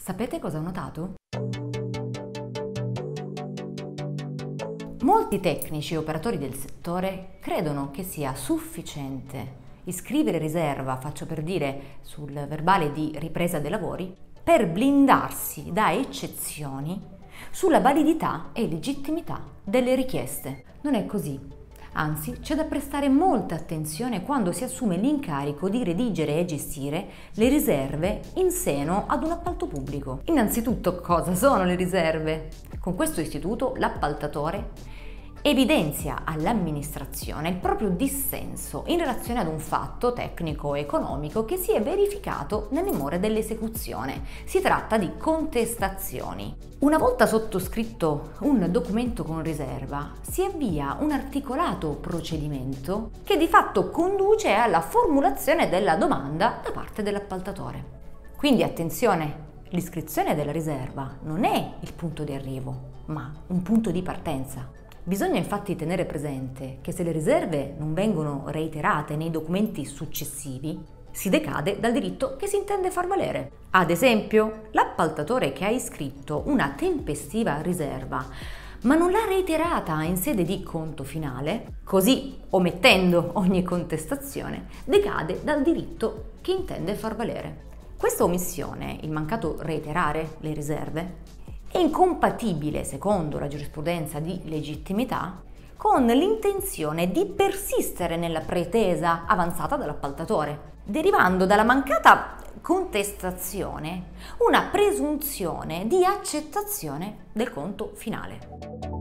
Sapete cosa ho notato? Molti tecnici e operatori del settore credono che sia sufficiente iscrivere riserva, faccio per dire, sul verbale di ripresa dei lavori, per blindarsi da eccezioni sulla validità e legittimità delle richieste. Non è così. Anzi, c'è da prestare molta attenzione quando si assume l'incarico di redigere e gestire le riserve in seno ad un appalto pubblico. Innanzitutto, cosa sono le riserve? Con questo istituto l'appaltatore evidenzia all'amministrazione il proprio dissenso in relazione ad un fatto tecnico e economico che si è verificato nelle more dell'esecuzione. Si tratta di contestazioni. Una volta sottoscritto un documento con riserva, si avvia un articolato procedimento che di fatto conduce alla formulazione della domanda da parte dell'appaltatore. Quindi attenzione! L'iscrizione della riserva non è il punto di arrivo, ma un punto di partenza. Bisogna infatti tenere presente che se le riserve non vengono reiterate nei documenti successivi, si decade dal diritto che si intende far valere. Ad esempio, l'appaltatore che ha iscritto una tempestiva riserva, ma non l'ha reiterata in sede di conto finale, così omettendo ogni contestazione, decade dal diritto che intende far valere. Questa omissione, il mancato reiterare le riserve, è incompatibile, secondo la giurisprudenza di legittimità, con l'intenzione di persistere nella pretesa avanzata dall'appaltatore, derivando dalla mancata contestazione una presunzione di accettazione del conto finale.